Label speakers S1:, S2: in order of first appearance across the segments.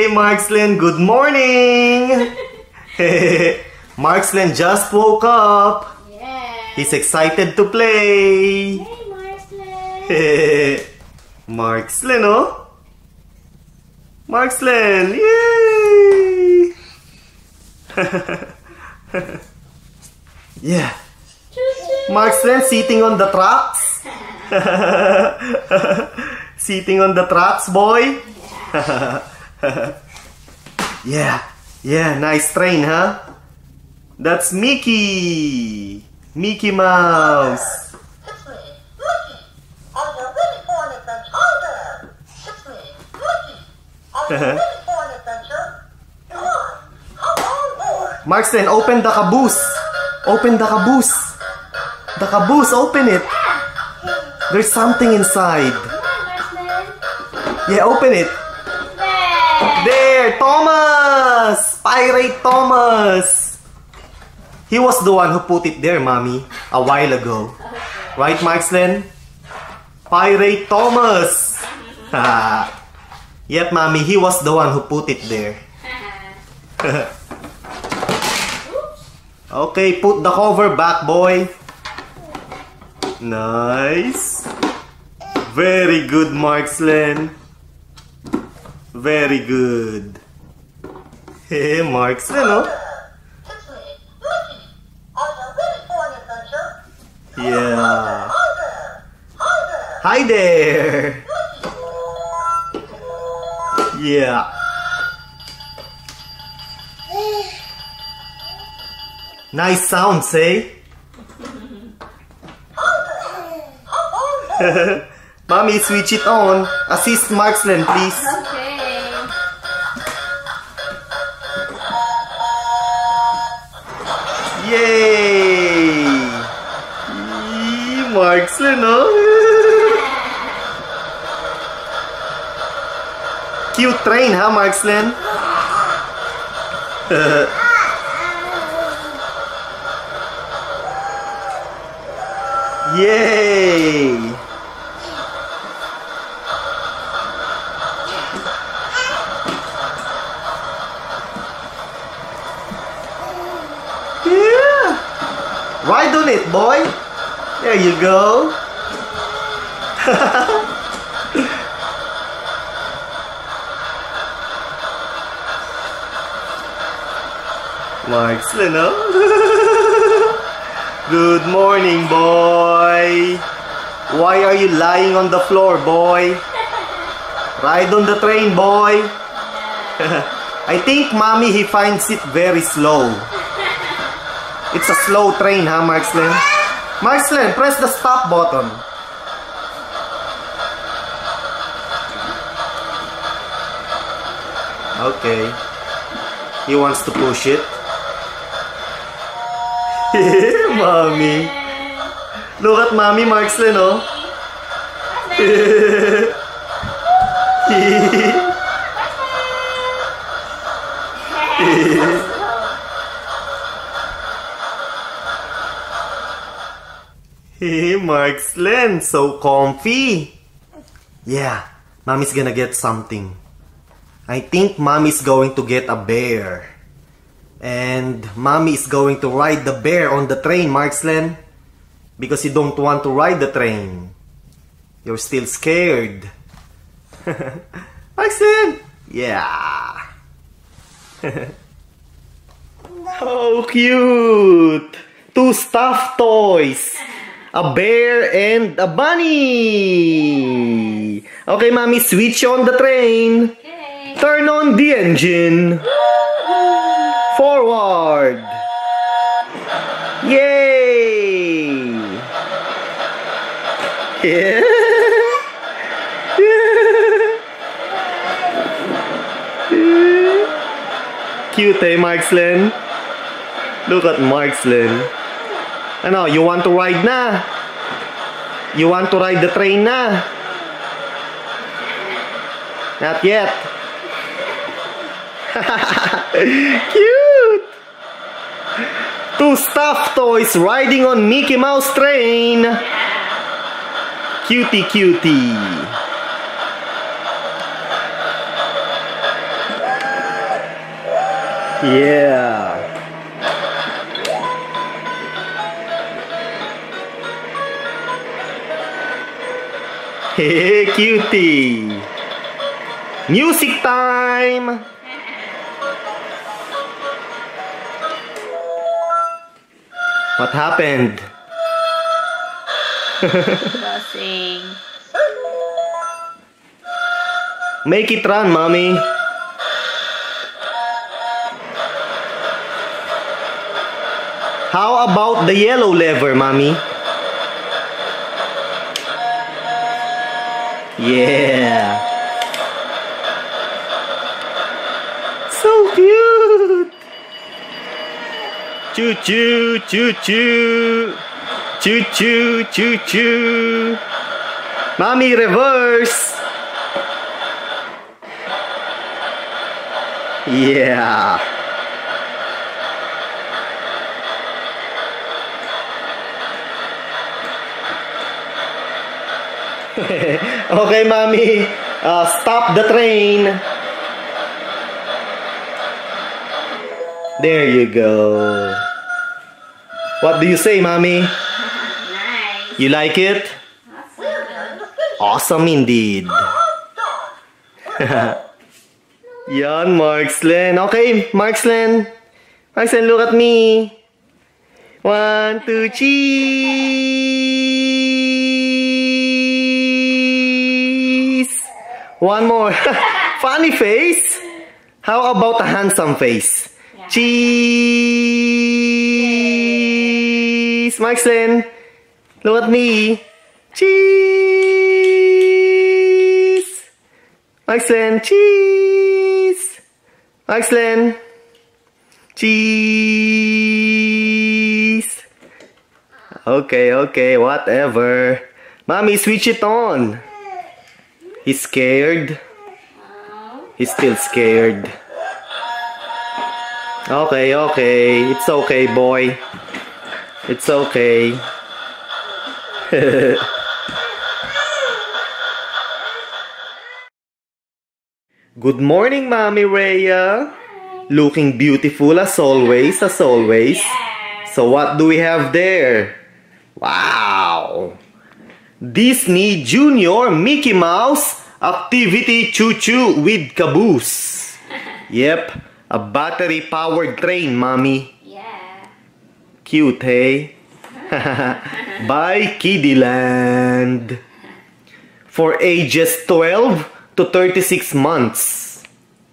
S1: Markslen, good morning! Markslen just woke up.
S2: Yeah.
S1: He's excited to play.
S2: Hey, Markslen.
S1: Markslen, oh? Markslen, yay! Yeah. Markslen sitting on the tracks. Sitting on the tracks, boy. Yeah. Yeah, nice train, huh? That's Mickey. Mickey Mouse. Markslen, open the caboose. Open the caboose. The caboose, open it. There's something inside. Yeah, open it. There, Thomas! Pirate Thomas! He was the one who put it there, Mommy, a while ago. Right, Markslen? Pirate Thomas! Yep, Mommy, he was the one who put it there. Okay, put the cover back, boy. Nice. Very good, Markslen. Very good. Hey, Markslen, oh? Yeah. Hi there. Yeah. Nice sounds, eh? Mommy, switch it on. Assist Markslen, please.
S2: Okay.
S1: Yay! Markslen, oh? Cute train, huh, Markslen? Yay! Yeah! Ride on it, boy! There you go! Markslen, oh? Good morning, boy! Why are you lying on the floor, boy? Ride on the train, boy! I think Mommy, he finds it very slow. It's a slow train, huh, Markslen? Markslen, press the stop button. Okay. He wants to push it. Mommy. Look at Mommy, Markslen, oh. Hey, Markslen, so comfy. Yeah, Mommy's gonna get something. I think Mommy's going to get a bear. And Mommy is going to ride the bear on the train, Markslen. Because you don't want to ride the train. You're still scared. Markslen! Yeah. Oh, cute! 2 stuffed toys. A bear and a bunny. Okay, Mommy, switch on the train.
S2: Okay.
S1: Turn on the engine. Forward. Yay! Yeah. Cute, eh, Markslen? Look at Markslen. Ano, you want to ride na? You want to ride the train na? Not yet. Cute! 2 stuffed toys riding on Mickey Mouse train. Cutie, cutie. Yeah. Hey, cutie. Music time. What happened?
S2: Crossing.
S1: Make it run, mommy. How about the yellow lever, mommy? Yeah. So cute. Choo choo choo choo. Choo choo choo choo. Mommy, reverse. Yeah. Okay, mommy. Stop the train. There you go. What do you say, mommy?
S2: Nice.
S1: You like it?
S2: Awesome.
S1: Awesome indeed. Yan, Markslen. Okay, Markslen. Markslen, look at me. 1, 2, cheese. One more. Funny face. How about a handsome face?
S2: Yeah.
S1: Cheese. Markslen, look at me. Cheese. Markslen, cheese. Markslen. Cheese. Okay, okay, whatever. Mommy, switch it on. He's scared. He's still scared. Okay, okay. It's okay, boy. It's okay. Good morning, Mommy Rhea. Looking beautiful as always, as always.
S2: Yes.
S1: So what do we have there? Wow! Disney Junior Mickey Mouse Activity Choo Choo with Caboose. Yep, a battery-powered train, Mommy.
S2: Yeah.
S1: Cute, hey? By Kiddyland. For ages 12 to 36 months.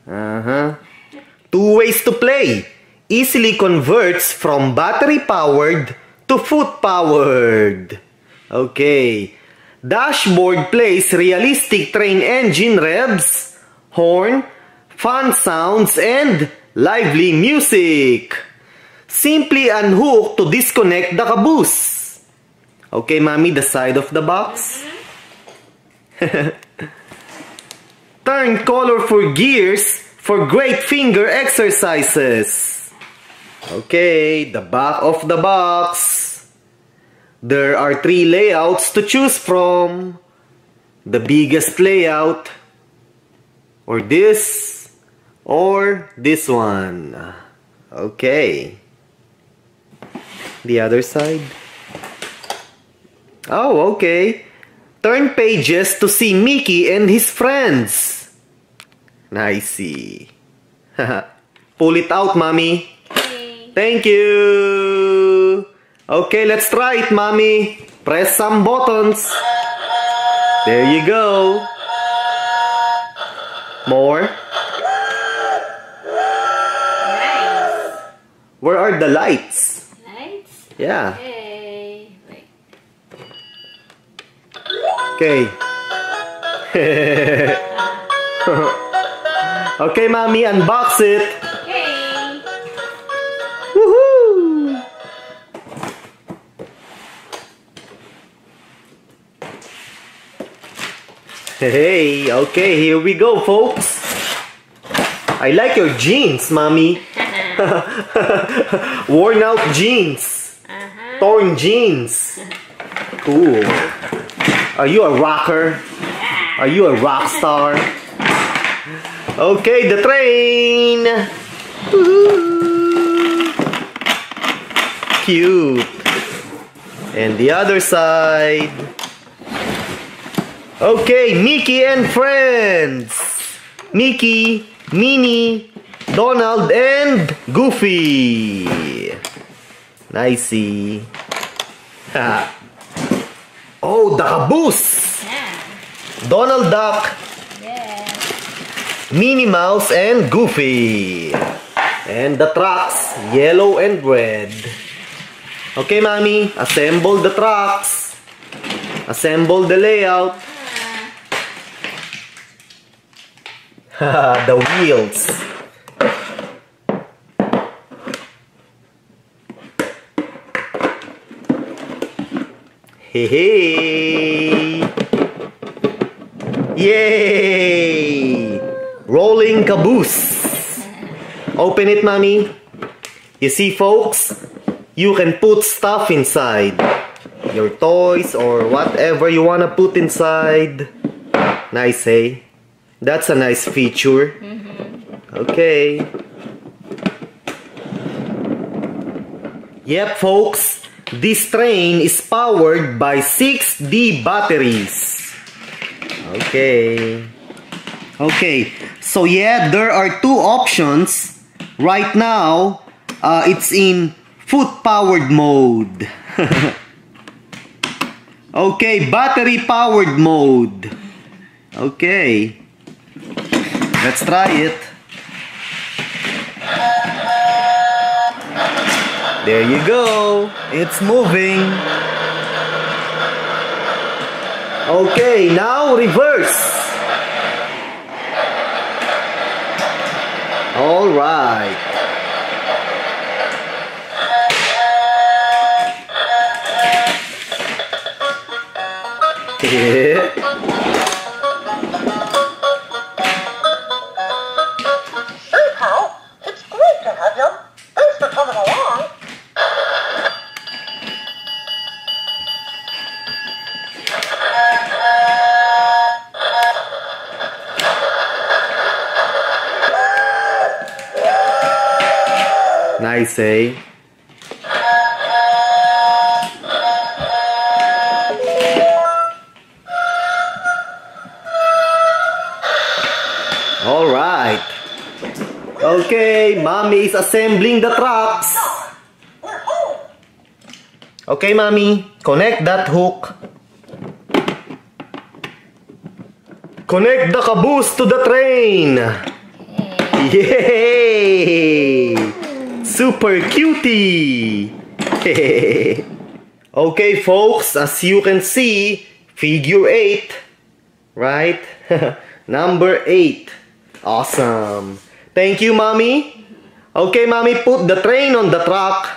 S1: Two ways to play. Easily converts from battery-powered to foot-powered. Okay. Dashboard plays realistic train engine revs, horn, fun sounds, and lively music. Simply unhook to disconnect the caboose. Okay, Mommy, the side of the box. Turn colorful gears for great finger exercises. Okay, the back of the box. There are 3 layouts to choose from. The biggest layout, or this one. Okay. The other side. Oh, okay. Turn pages to see Mickey and his friends. I see. Pull it out, Mommy.
S2: Okay.
S1: Thank you. Okay, let's try it, Mommy. Press some buttons. There you go. More.
S2: Nice.
S1: Where are the lights?
S2: Lights.
S1: Yeah.
S2: Okay. Wait.
S1: Okay. Okay, Mommy, unbox it.
S2: Okay.
S1: Woohoo! Hey, okay, here we go, folks. I like your jeans, Mommy. Worn out jeans. Torn jeans. Cool. Are you a rocker? Are you a rock star? Okay, the train. Cute. And the other side. Okay, Mickey and friends. Mickey, Minnie, Donald, and Goofy. Nicey. Oh, the caboose.
S2: Yeah.
S1: Donald Duck,
S2: Yes.
S1: Minnie Mouse, and Goofy. And the trucks, yellow and red. Okay, Mommy, assemble the trucks. Assemble the layout. The wheels. Hey, hey. Yay! Rolling caboose. Open it, Mommy. You see, folks, you can put stuff inside. Your toys or whatever you want to put inside. Nice, eh? That's a nice feature. Okay. Yep, folks. This train is powered by 6D batteries. Okay. Okay. So yeah, there are two options. Right now, it's in foot-powered mode. Okay, battery-powered mode. Okay. Let's try it. There you go. It's moving. Okay, now reverse. All right.
S3: Hey, pal. It's great to have you. Thanks for coming along.
S1: Nice, eh? All right. Okay, Mommy is assembling the trucks.
S3: We're home.
S1: Okay, Mommy, connect that hook. Connect the caboose to the train. Yay! Super cutie! Okay, folks, as you can see, figure 8, right? Number 8. Awesome. Thank you, Mommy. Okay, Mommy, put the train on the truck.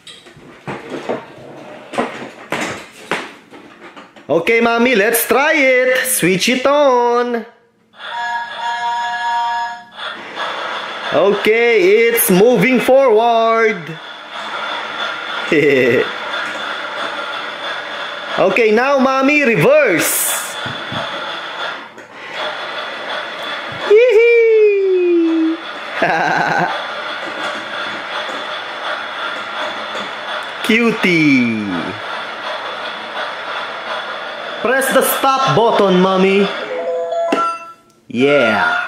S1: Okay, Mommy, let's try it. Switch it on. Okay, it's moving forward. Okay, now, Mommy, reverse. Yee-hee! Cutie. Press the stop button, Mommy. Yeah.